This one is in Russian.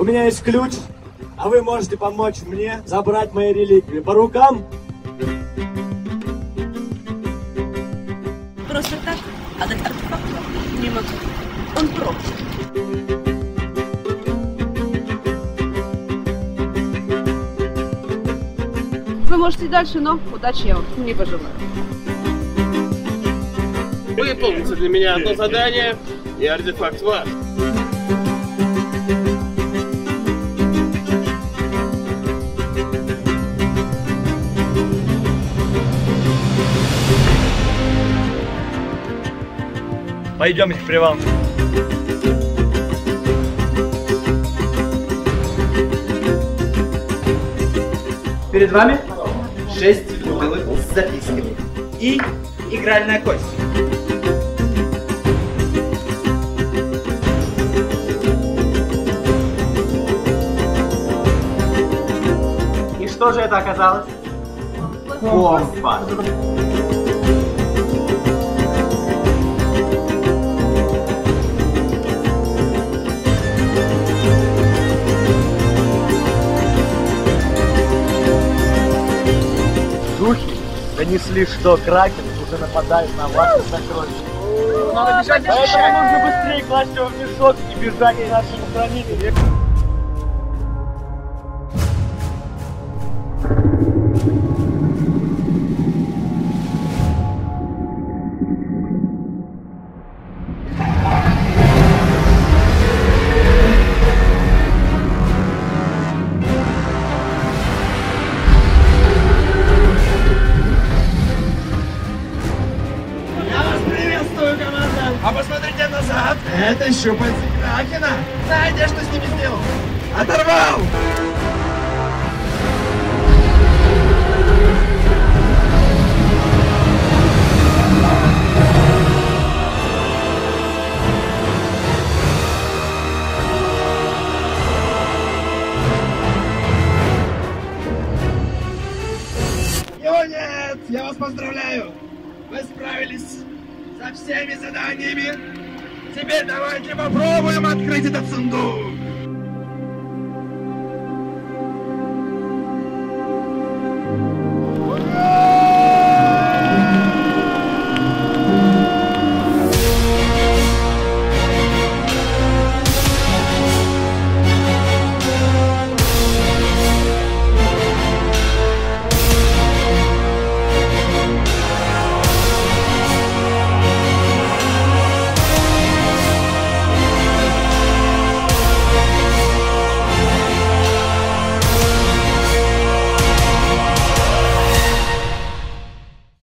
У меня есть ключ, а вы можете помочь мне забрать мои реликвии. По рукам? Просто так отдать артефакт не могу. Он проклят. Вы можете и дальше, но удачи я вам не пожелаю. Выполните для меня одно задание, и артефакт ваш. Пойдемте в привал. Перед вами 6 бутылок с записками и игральная кость. И что же это оказалось? Компас. Духи донесли, что Кракен уже нападает на ваши сокровища. Надо бежать, поэтому нужно быстрее класть его в мешок и бежать к нашему хранителю. А посмотрите назад! Это щупальцы Кракена! Знаете, что с ними сделал? Оторвал! Его нет! Я вас поздравляю! Вы справились со всеми заданиями. Теперь давайте попробуем открыть этот сундук.